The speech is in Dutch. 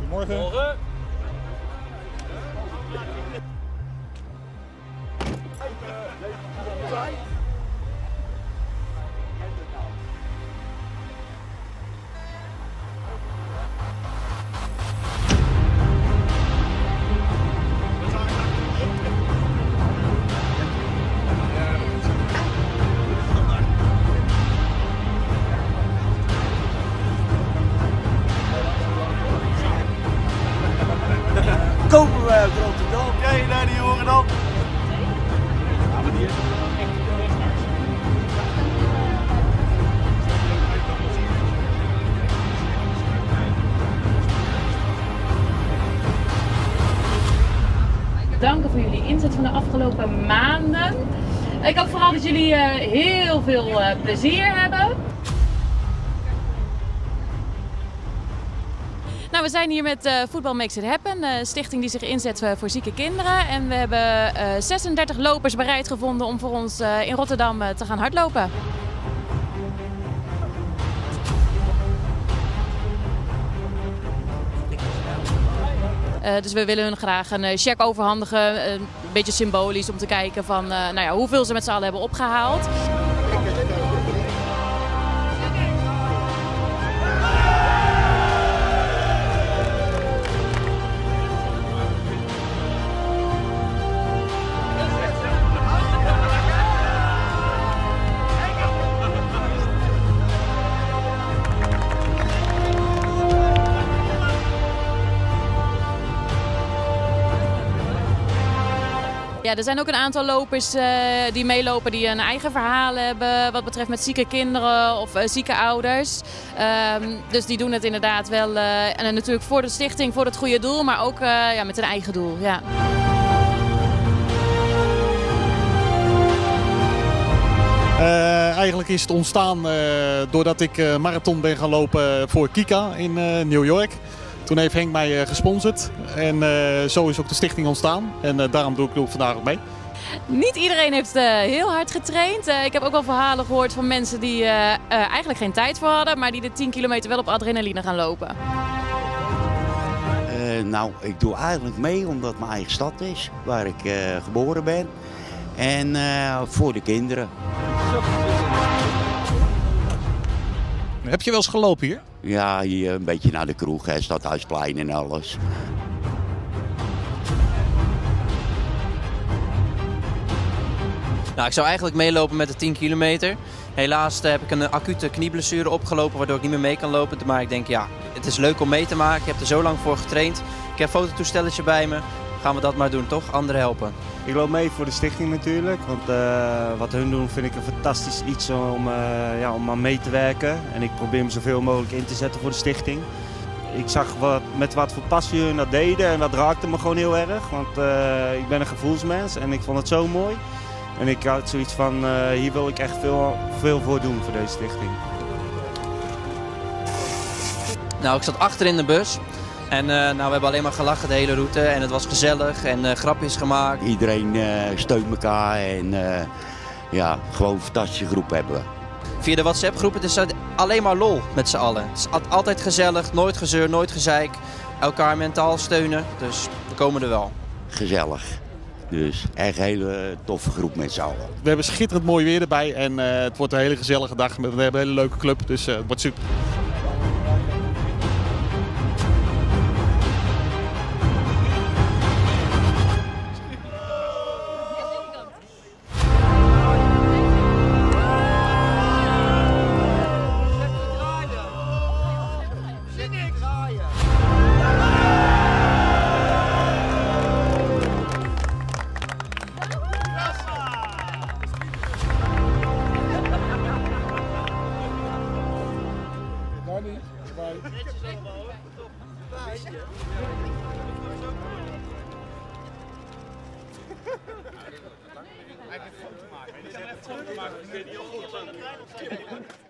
Goedemorgen. Morgen. Komen we uit Rotterdam. Oké, naar die horen dan. Danken voor jullie inzet van de afgelopen maanden. Ik hoop vooral dat jullie heel veel plezier hebben. Nou, we zijn hier met Voetbal Makes It Happen, een stichting die zich inzet voor zieke kinderen. En we hebben 36 lopers bereid gevonden om voor ons in Rotterdam te gaan hardlopen. Dus we willen hun graag een cheque overhandigen, een beetje symbolisch om te kijken van nou ja, hoeveel ze met z'n allen hebben opgehaald. Ja, er zijn ook een aantal lopers die meelopen die een eigen verhaal hebben wat betreft met zieke kinderen of zieke ouders. Dus die doen het inderdaad wel en natuurlijk voor de stichting, voor het goede doel, maar ook ja, met een eigen doel. Ja. Eigenlijk is het ontstaan doordat ik marathon ben gaan lopen voor Kika in New York. Toen heeft Henk mij gesponsord en zo is ook de stichting ontstaan en daarom doe ik vandaag ook mee. Niet iedereen heeft heel hard getraind. Ik heb ook wel verhalen gehoord van mensen die eigenlijk geen tijd voor hadden, maar die de 10 kilometer wel op adrenaline gaan lopen. Nou, ik doe eigenlijk mee omdat het mijn eigen stad is, waar ik geboren ben. En voor de kinderen. Heb je wel eens gelopen hier? Ja, hier een beetje naar de kroeg, hè, Stadhuisplein en alles. Nou, ik zou eigenlijk meelopen met de 10 kilometer. Helaas heb ik een acute knieblessure opgelopen waardoor ik niet meer mee kan lopen. Maar ik denk ja, het is leuk om mee te maken. Ik heb er zo lang voor getraind. Ik heb een fototoestelletje bij me. Gaan we dat maar doen, toch? Anderen helpen. Ik loop mee voor de stichting natuurlijk, want wat hun doen vind ik een fantastisch iets om aan mee te werken. En ik probeer me zoveel mogelijk in te zetten voor de stichting. Ik zag met wat voor passie hun dat deden en dat raakte me gewoon heel erg. Want ik ben een gevoelsmens en ik vond het zo mooi. En ik had zoiets van, hier wil ik echt veel voor doen voor deze stichting. Nou, ik zat achter in de bus. En nou, we hebben alleen maar gelachen de hele route en het was gezellig en grapjes gemaakt. Iedereen steunt elkaar en ja, gewoon een fantastische groep hebben we. Via de WhatsApp groep, het is alleen maar lol met z'n allen. Het is altijd gezellig, nooit gezeur, nooit gezeik. Elkaar mentaal steunen, dus we komen er wel. Gezellig. Dus echt een hele toffe groep met z'n allen. We hebben schitterend mooi weer erbij en het wordt een hele gezellige dag. We hebben een hele leuke club, dus het wordt super. Hij heeft een foto maken.